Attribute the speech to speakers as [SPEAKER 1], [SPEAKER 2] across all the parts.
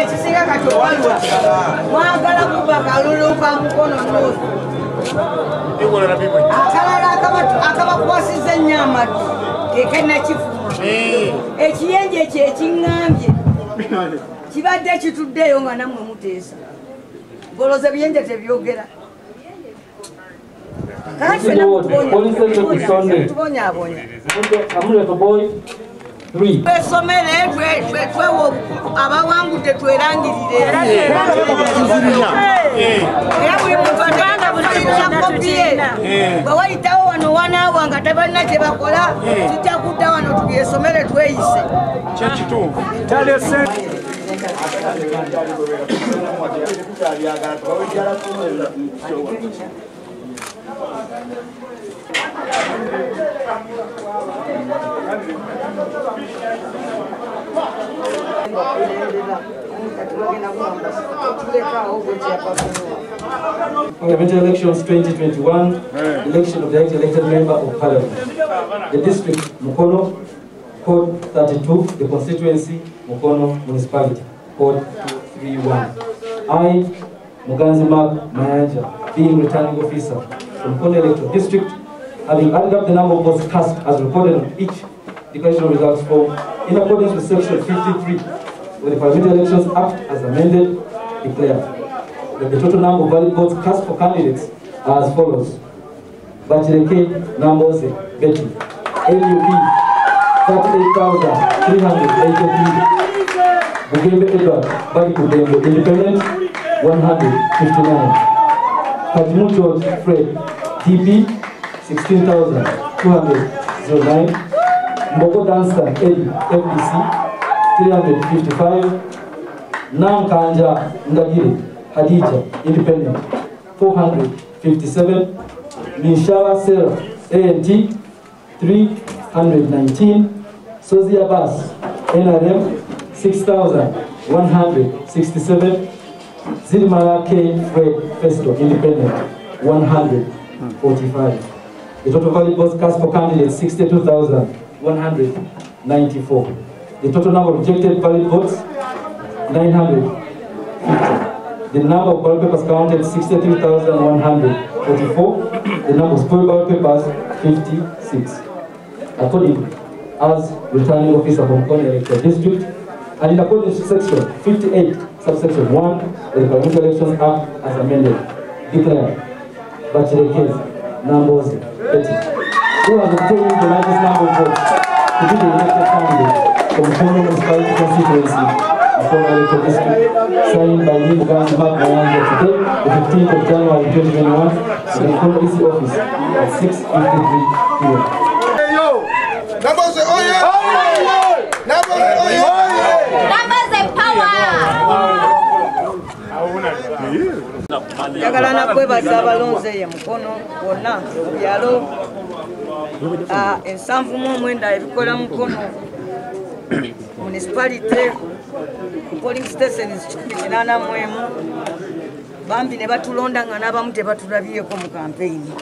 [SPEAKER 1] ekisinga kati owalwa mwagala kuba kalulu ka mukono nnusu akalala akabakwasiza ennyo amaddu kekenakifuma ekiyenje ekyo ekiŋŋambye kibadde kituddeyo nga nammwe muteesa goloza ebiyenje tebyogera tubonyaabonya twesomere twewa abawangudde twerangirire era buli muntu ataaina kopiye bwe wayitawo wano wanaabwa nga tabalina kye bakola tujja kudda wano tubyesomere tweyise
[SPEAKER 2] Parliamentary elections 2021, election of the elected member of parliament. The district, Mukono, code 32, the constituency, Mukono municipality, code 231. I, Muganzi Mark Mayanja, being returning officer from Mukono electoral district, having added up the number of votes cast as recorded on each declaration of results form, in accordance with section 53 of the Parliamentary Elections Act as amended, declare that the total number of valid votes cast for candidates are as follows. Bachireke Namboze Betty, LUP 38,383, Bugembe Edward Badi Bugembe Independent 159, Kajimu George Fred TP 16,209, Mbogo Dancer Eddie FDC 355, Nankanja Ndagiri Hadija Independent 457, Minshawa Sarah ANT 319, Sozia Bass NRM 6,167, Zilmara K Fred Festo Independent 145. The total valid votes cast for candidates 62,194. The total number of rejected valid votes 950. The number of ballot papers counted 63,144. The number of spoiled ballot papers 56. Accordingly, as returning officer from Mukono electoral district, and in accordance to section 58, subsection 1 of the Parliamentary Elections Act as amended, declare Bachireke Namboze Betty, who has obtained the largest number of votes to be the elected candidate from Mukono municipality constituency, Mukono electoral district, signed by me, Muganzi Mark Mayanja, today, the 15th of January 2021, in the Mukono EC office at 6:53 p.m.
[SPEAKER 3] Namboze oye! Namboze oye!
[SPEAKER 4] Namboze power!
[SPEAKER 1] njagala nakwebaza abalonze ye Mukono wonna mu byalo ensanvu mu omwenda ebikola Mukono municipality polling stations 84 bambi ne batulonda nga n'abamu tebatulabyeko mu kampeyini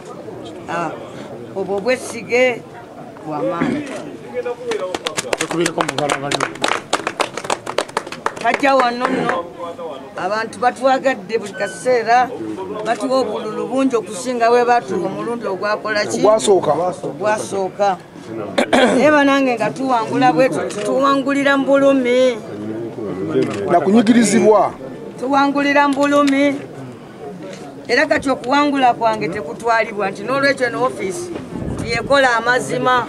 [SPEAKER 1] obwo bwesige bw'amaanyi hajja wano nno abantu batwagadde buli kaseera batuwa obululu bungi okusinga bwe batuwa omulundi ogwakola ki ogwasooka naye banange nga tuwangula bwetu tuwangulira mu bulumi
[SPEAKER 3] nakunyigirizibwa
[SPEAKER 1] tuwangulira mu bulumi era kati okuwangula kwange tekutwalibwa nti n'olwekyo ne ofiisi yekola amazima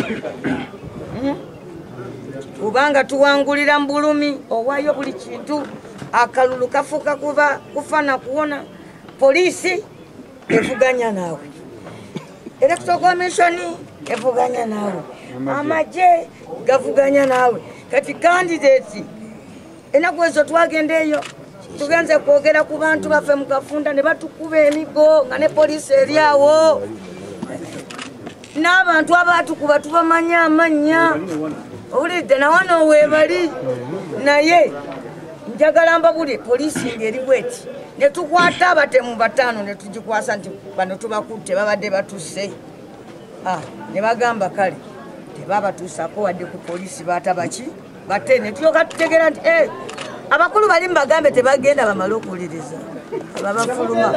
[SPEAKER 1] kubanga tuwangulira mu bulumi owaayo buli kintu akalulu kafuuka kufa na kuwona poliisi evuganya naawe electoral commission evuganya naawe amagye gavuganya naawe kati candidate enaku ezo twagenda eyo tugenze kwogera ku bantu baffe mu Kafunda ne batukuba emigo nga ne poliisi eri awo n'abantu abatukuba tubamanya amannya owulidde nawano weebali naye njagala mbabuli poliisi ngeri bweti ne tukwata abatemu bataano ne tugikwasa nti bano tubakutte babadde batusse ne bagamba kale tebabatuusako wadde ku poliisi batabaki bate ne tulyoka tutegera nti abakulu bali mbagambe tebagenda bamala okuwuliriza babafuluma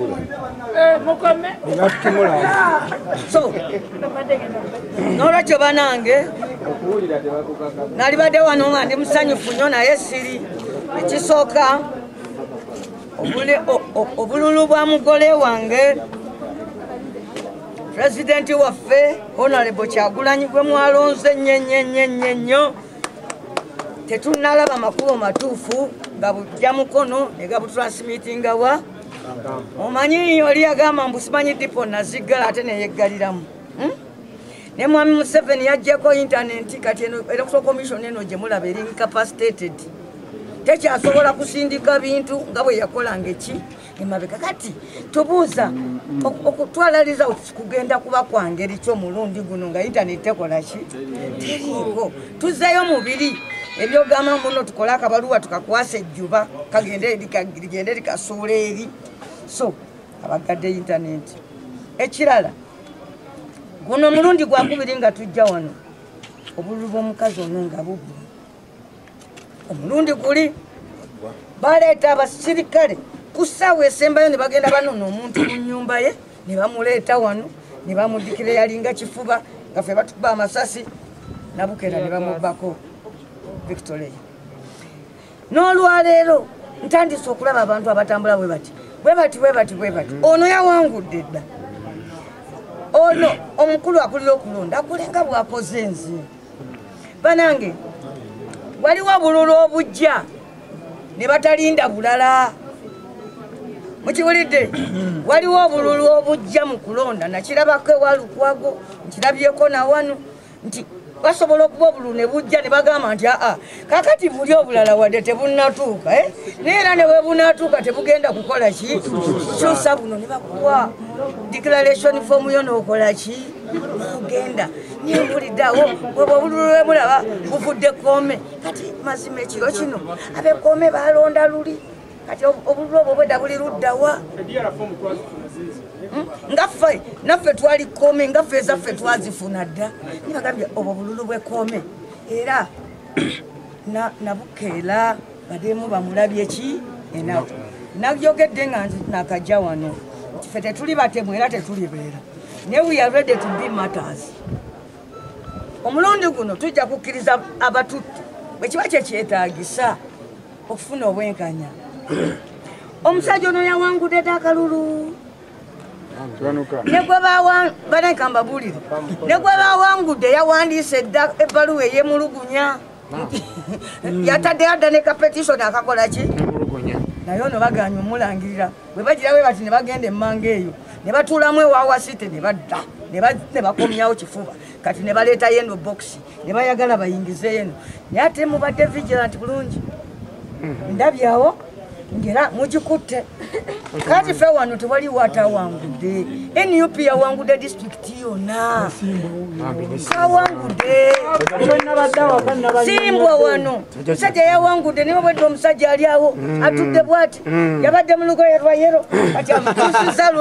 [SPEAKER 1] so n'olwekyo banange nalibadde wano nga ndi musanyufu nnyo naye siri ekisooka obululu bwa mugole wange Presidenti waffe Honorable Kyagulanyi gwe mwalonze nnyo tetunalaba makulu matuufu nga bujja mukono ne gabutransmitinga wa omanyi oli yagamba mbu simanyi dipo naziggala ate neyeggaliramu ne mwami Museveni yajjako internet kati electoral commission eno gye mulaba eri incapacitated tekyasobola kusindika bintu nga bwe yakolanga eki emabega kati tubuuza okutwalaliza kugenda kuba kwa ngeri ky'omulundi guno nga internet tekola ki teriiko tuzzeeyo mubiri ebyogamba muno tukola akabaluwa tukakwasa ejjuba kagende likasuula eri so abagadde internet ekirala guno omulundi gwakubiri nga tujja wano obululu bw'omukazi ono nga bubbu omulundi guli baleeta abasirikale ku ssaawa esembayo ne bagenda banona omuntu mu nnyumba ye ne bamuleeta wano ne bamudikira yalinga kifuba nga ffe batukuba amasasi nabukera ne bamubbako Victoria n'olwaleero ntandise okulaba abantu abatambula bwe bati ono yawangudde dda ono omukulu akulira okulonda akulenga bwakoze enzi banange waliwo obululu obujja ne batalinda bulala mukiwulidde waliwo obululu obujja mu kulonda nakirabako ewa Lukwago nkirabyeko na wano nti basobola okuba obululu ne bujja ne bagamba nti kakati buli obulala wadde tebunnatuuka neera ne bwe bunatuuka tebugenda kukola ki kyusa buno ne bakuwa declaration form yo n'okola ki ogenda nimbuliddeawo bwebwe obululu lwe mulaba buvudde koome kati mazima ekiro kino abekoome balonda luli kati obululu obwo bwedda buli luddawa ngaffe naffe twali koome ngaffe ezaffe twazifuna dda nibagambye obwo bululu bw'ekoome era nabukeera baddemu bamulabye ki enaku nagyogedde nga nakajja wano nti ffe tetuli batemu era tetulibeera naye we are ready to be matters omulundi guno tujja kukkiriza abatutte bwe kiba kyekyetaagisa okufuna obwenkanya omusajja ono yawangudde dda akalulu negwe banekambabulire negwe bawangudde yawandiise dda ebbaluwa eyemulugunya yatadde adda ne kapetitioni akakola ki naye ono baganya omulangirira bwe bagira bwe bati ne bagenda emmanga eyo ne batuulamu ewawasite ne badda ne bakomyawo kifuba kati ne baleeta yeno box ne bayagala bayingize eno naye ate mubadde vigilant bulungi ndabyawo ngera mugikutte kati ffe wano tewaliwo atawangudde NUP yawangudde disitulikiti yonna awangudde simbwa wano musajja yawangudde niwe bwedde omusajja ali awo atudde bwati yabadde mu lugoye lwa yero kati amutusiza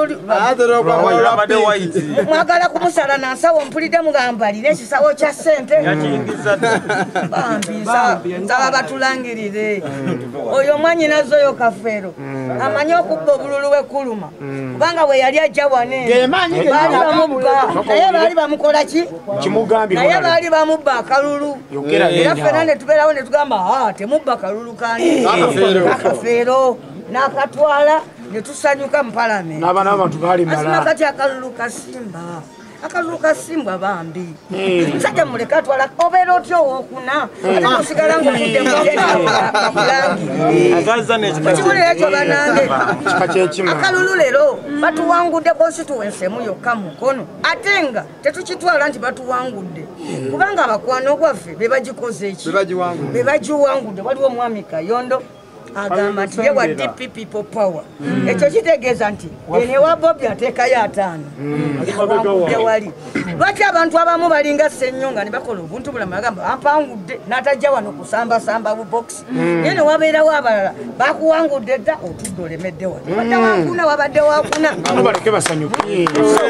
[SPEAKER 1] mwagala kumusala nansawo mpulidde mugamba alina ekisawo kya ssente bambi nsaba batulangirire oyo mwanyinazoyo kafeero amanyi okubba obululu bw'ekkuluma kubanga bwe yali ajja wane baali bamubba naye baali bamukola ki naye baali bamubba akalulu era ffena ne tubeerawo ne tugamba temubba kalulu kani akafeero n'akatwala ne tusanyuka mu palamenti asima kati akalulu kasimba akalulu kasimbwa bambi musajja muleka atwala obeera otya owookuna ate nosigala ngaofudde mukulangikiwulira ekyo banange akalulu leero batuwangudde constituensi emu yokka mukono ate nga tetukitwala nti batuwangudde kubanga abakwano gwaffe bebagikoze eki bebagiwangudde waliwo omwami Kayondo agamba nti ye wa DP people power ekyo kitegeeza nti enewa Bobi ateekayo 5 wali lwaki abantu abamu balinga Ssennyonga ne bakola obuntu bulamu agamba ampangudde n'atajja wano kusambasamba bu box naye ne wabeerawo abalala bakuwangudde dda otudde olemedde wano wadde wakuna wabadde wakuna
[SPEAKER 5] baleke basanyuke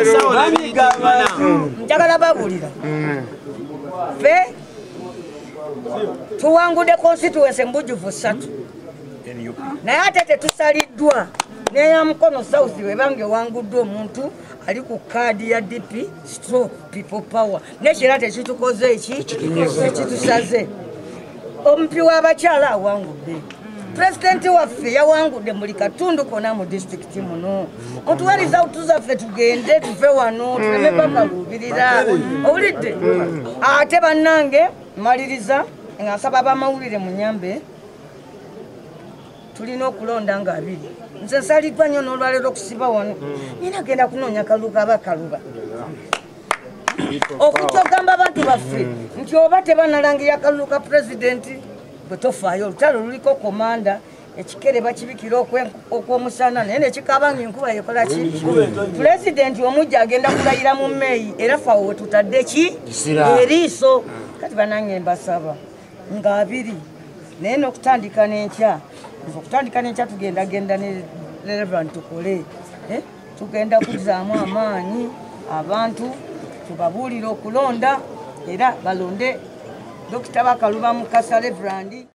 [SPEAKER 1] njagala babulira fe tuwangudde constituency mbujuvu 3 naye ate tetusaliddwa neya Mukono South webange wanguddwa omuntu ali ku kaadi ya DP stroke people power nekira tekitukoze ekitusaze omupi w'abakyala awangudde President waffe yawangudde muli katundu kona mu district muno otuwaliza utuzaffe tugende tuve wano tuleme bakalubirira owulidde ate bannange maliriza nga nsaba bamawulire munyambe tulina okulonda nga 2 nze nsaliddwa nnyo n'olwaleero okusiba wano nina genda kunoonya kaluba bakaluba okutogamba abantu baffe nti oba tebanalangirira kalulu ka pulezidenti bwe tofaayo olutalo luliko komanda ekikere bakibikira okw'omusana naye nekikabanga enkuba yekola ki pulezidenti omujja agenda kulayira mu meeyi era faawe we tutadde ki eriiso kati banange mbasaba nga 2 naye n'okutandika n'enkya tugendagenda ne Reverend tukole tugenda kuzaamu amaanyi abantu tubabuulira okulonda era balonde Dr. Bakaluba Mukasa Reverend